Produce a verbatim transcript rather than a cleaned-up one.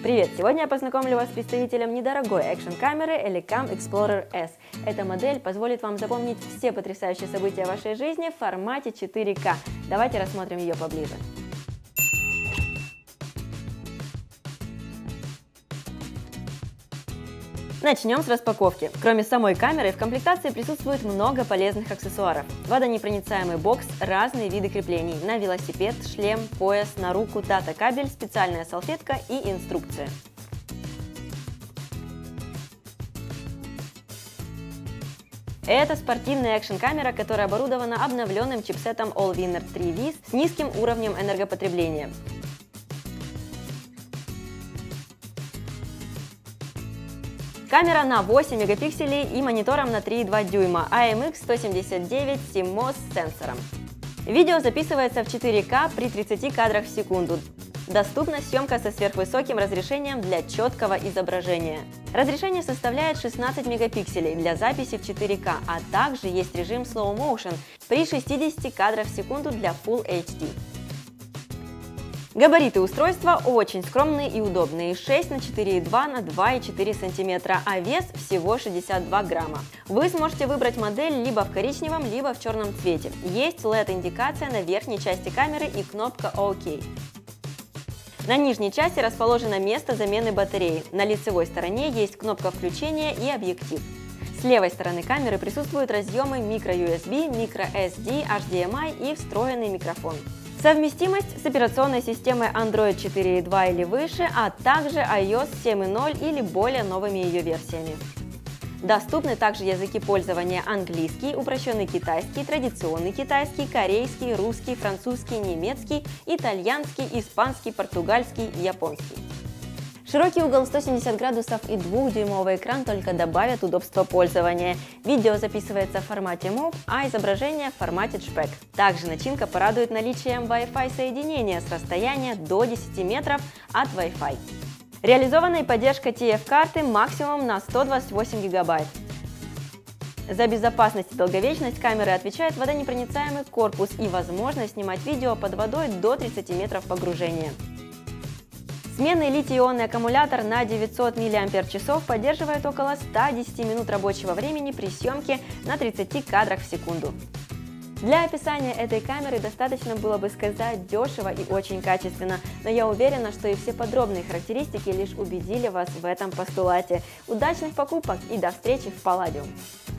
Привет! Сегодня я познакомлю вас с представителем недорогой экшн-камеры Elecam Explorer S. Эта модель позволит вам запомнить все потрясающие события вашей жизни в формате четыре ка. Давайте рассмотрим ее поближе. Начнем с распаковки. Кроме самой камеры, в комплектации присутствует много полезных аксессуаров. Водонепроницаемый бокс, разные виды креплений на велосипед, шлем, пояс, на руку, дата-кабель, специальная салфетка и инструкция. Это спортивная экшн-камера, которая оборудована обновленным чипсетом Allwinner три ви с низким уровнем энергопотребления. Камера на восемь мегапикселей и монитором на три и два дюйма эй эм икс сто семьдесят девять си мос с сенсором. Видео записывается в четыре ка при тридцати кадрах в секунду. Доступна съемка со сверхвысоким разрешением для четкого изображения. Разрешение составляет шестнадцать мегапикселей для записи в четыре ка, а также есть режим Slow Motion при шестидесяти кадрах в секунду для Full эйч ди. Габариты устройства очень скромные и удобные – шесть на четыре и два на два и четыре сантиметра, а вес всего шестьдесят два грамма. Вы сможете выбрать модель либо в коричневом, либо в черном цвете. Есть эл и ди-индикация на верхней части камеры и кнопка ОК. На нижней части расположено место замены батареи. На лицевой стороне есть кнопка включения и объектив. С левой стороны камеры присутствуют разъемы micro ю эс би, micro эс ди, эйч ди эм ай и встроенный микрофон. Совместимость с операционной системой Android четыре и два или выше, а также ай о эс семь и ноль или более новыми ее версиями. Доступны также языки пользования английский, упрощенный китайский, традиционный китайский, корейский, русский, французский, немецкий, итальянский, испанский, португальский, японский. Широкий угол сто семьдесят градусов и двухдюймовый экран только добавят удобства пользования. Видео записывается в формате мов, а изображение в формате джпег. Также начинка порадует наличием Wi-Fi соединения с расстояния до десяти метров от Wi-Fi. Реализована и поддержка ти эф-карты максимум на сто двадцать восемь гигабайт. За безопасность и долговечность камеры отвечает водонепроницаемый корпус и возможность снимать видео под водой до тридцати метров погружения. Сменный литий-ионный аккумулятор на девятьсот миллиампер-часов поддерживает около ста десяти минут рабочего времени при съемке на тридцати кадрах в секунду. Для описания этой камеры достаточно было бы сказать дешево и очень качественно, но я уверена, что и все подробные характеристики лишь убедили вас в этом постулате. Удачных покупок и до встречи в Палладиум!